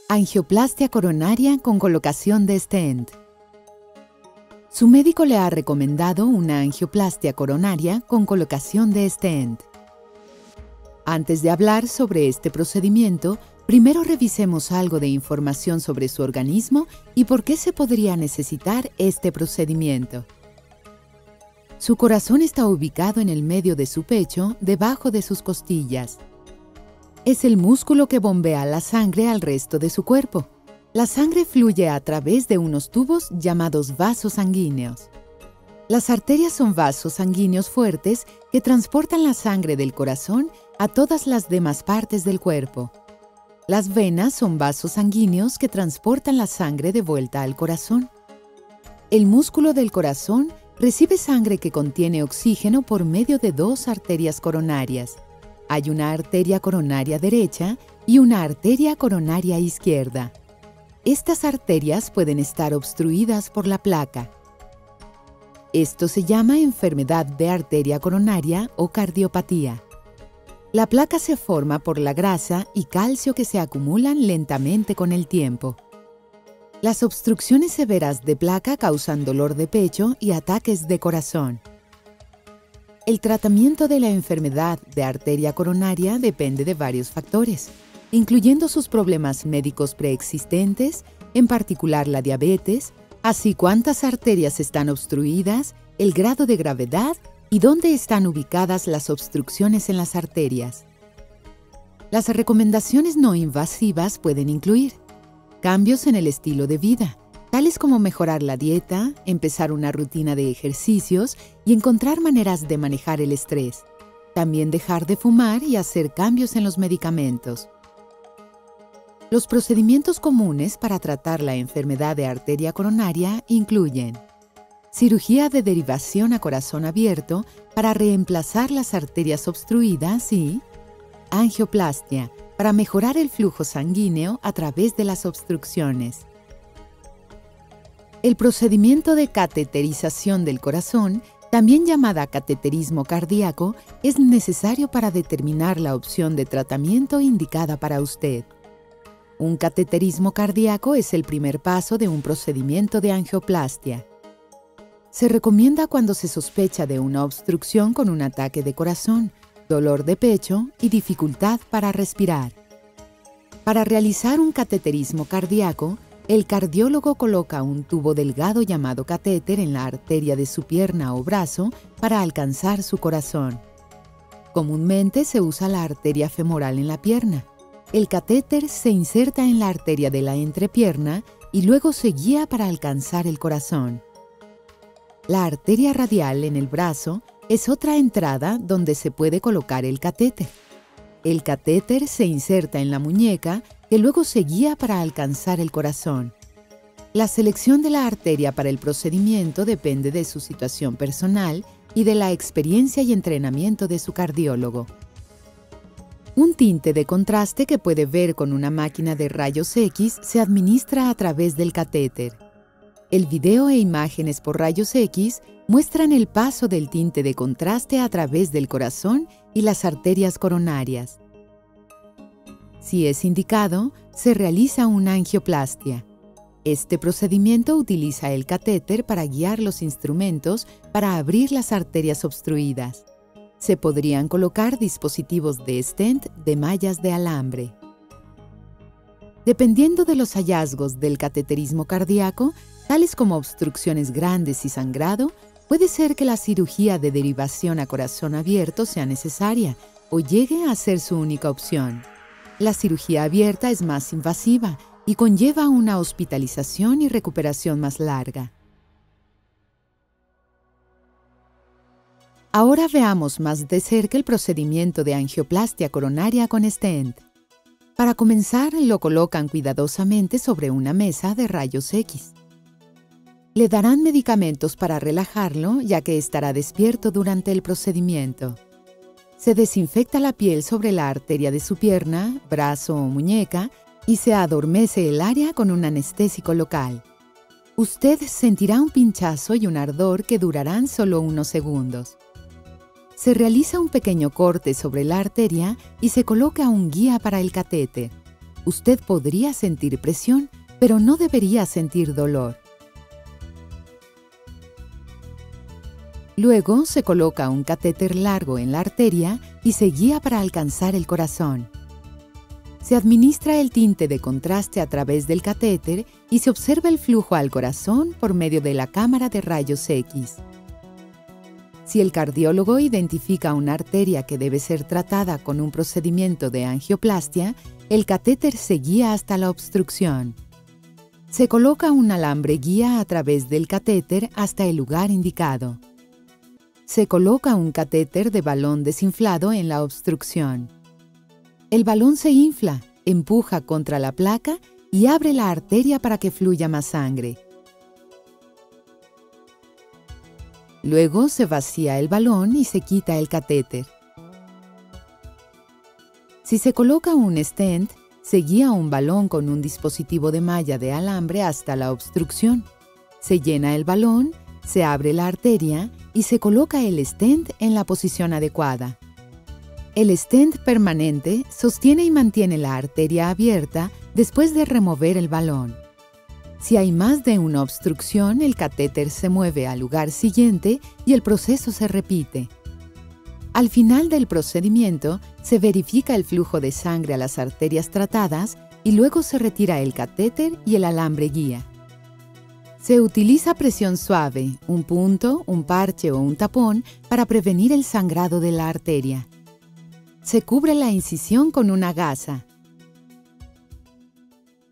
Angioplastia coronaria con colocación de stent. Su médico le ha recomendado una angioplastia coronaria con colocación de stent. Antes de hablar sobre este procedimiento, primero revisemos algo de información sobre su organismo y por qué se podría necesitar este procedimiento. Su corazón está ubicado en el medio de su pecho, debajo de sus costillas. Es el músculo que bombea la sangre al resto de su cuerpo. La sangre fluye a través de unos tubos llamados vasos sanguíneos. Las arterias son vasos sanguíneos fuertes que transportan la sangre del corazón a todas las demás partes del cuerpo. Las venas son vasos sanguíneos que transportan la sangre de vuelta al corazón. El músculo del corazón recibe sangre que contiene oxígeno por medio de dos arterias coronarias. Hay una arteria coronaria derecha y una arteria coronaria izquierda. Estas arterias pueden estar obstruidas por la placa. Esto se llama enfermedad de arteria coronaria o cardiopatía. La placa se forma por la grasa y calcio que se acumulan lentamente con el tiempo. Las obstrucciones severas de placa causan dolor de pecho y ataques de corazón. El tratamiento de la enfermedad de arteria coronaria depende de varios factores, incluyendo sus problemas médicos preexistentes, en particular la diabetes, así cuántas arterias están obstruidas, el grado de gravedad y dónde están ubicadas las obstrucciones en las arterias. Las recomendaciones no invasivas pueden incluir cambios en el estilo de vida, tales como mejorar la dieta, empezar una rutina de ejercicios y encontrar maneras de manejar el estrés. También dejar de fumar y hacer cambios en los medicamentos. Los procedimientos comunes para tratar la enfermedad de arteria coronaria incluyen cirugía de derivación a corazón abierto para reemplazar las arterias obstruidas y angioplastia para mejorar el flujo sanguíneo a través de las obstrucciones. El procedimiento de cateterización del corazón, también llamada cateterismo cardíaco, es necesario para determinar la opción de tratamiento indicada para usted. Un cateterismo cardíaco es el primer paso de un procedimiento de angioplastia. Se recomienda cuando se sospecha de una obstrucción con un ataque de corazón, dolor de pecho y dificultad para respirar. Para realizar un cateterismo cardíaco, el cardiólogo coloca un tubo delgado llamado catéter en la arteria de su pierna o brazo para alcanzar su corazón. Comúnmente se usa la arteria femoral en la pierna. El catéter se inserta en la arteria de la entrepierna y luego se guía para alcanzar el corazón. La arteria radial en el brazo es otra entrada donde se puede colocar el catéter. El catéter se inserta en la muñeca que luego se guía para alcanzar el corazón. La selección de la arteria para el procedimiento depende de su situación personal y de la experiencia y entrenamiento de su cardiólogo. Un tinte de contraste que puede ver con una máquina de rayos X se administra a través del catéter. El video e imágenes por rayos X muestran el paso del tinte de contraste a través del corazón y las arterias coronarias. Si es indicado, se realiza una angioplastia. Este procedimiento utiliza el catéter para guiar los instrumentos para abrir las arterias obstruidas. Se podrían colocar dispositivos de stent de mallas de alambre. Dependiendo de los hallazgos del cateterismo cardíaco, tales como obstrucciones grandes y sangrado, puede ser que la cirugía de derivación a corazón abierto sea necesaria o llegue a ser su única opción. La cirugía abierta es más invasiva y conlleva una hospitalización y recuperación más larga. Ahora veamos más de cerca el procedimiento de angioplastia coronaria con stent. Para comenzar, lo colocan cuidadosamente sobre una mesa de rayos X. Le darán medicamentos para relajarlo, ya que estará despierto durante el procedimiento. Se desinfecta la piel sobre la arteria de su pierna, brazo o muñeca y se adormece el área con un anestésico local. Usted sentirá un pinchazo y un ardor que durarán solo unos segundos. Se realiza un pequeño corte sobre la arteria y se coloca un guía para el catéter. usted podría sentir presión, pero no debería sentir dolor. Luego se coloca un catéter largo en la arteria y se guía para alcanzar el corazón. Se administra el tinte de contraste a través del catéter y se observa el flujo al corazón por medio de la cámara de rayos X. Si el cardiólogo identifica una arteria que debe ser tratada con un procedimiento de angioplastia, el catéter se guía hasta la obstrucción. Se coloca un alambre guía a través del catéter hasta el lugar indicado. Se coloca un catéter de balón desinflado en la obstrucción. El balón se infla, empuja contra la placa y abre la arteria para que fluya más sangre. Luego se vacía el balón y se quita el catéter. Si se coloca un stent, se guía un balón con un dispositivo de malla de alambre hasta la obstrucción. Se llena el balón, se abre la arteria y se coloca el stent en la posición adecuada. El stent permanente sostiene y mantiene la arteria abierta después de remover el balón. Si hay más de una obstrucción, el catéter se mueve al lugar siguiente y el proceso se repite. Al final del procedimiento, se verifica el flujo de sangre a las arterias tratadas y luego se retira el catéter y el alambre guía. Se utiliza presión suave, un punto, un parche o un tapón para prevenir el sangrado de la arteria. Se cubre la incisión con una gasa.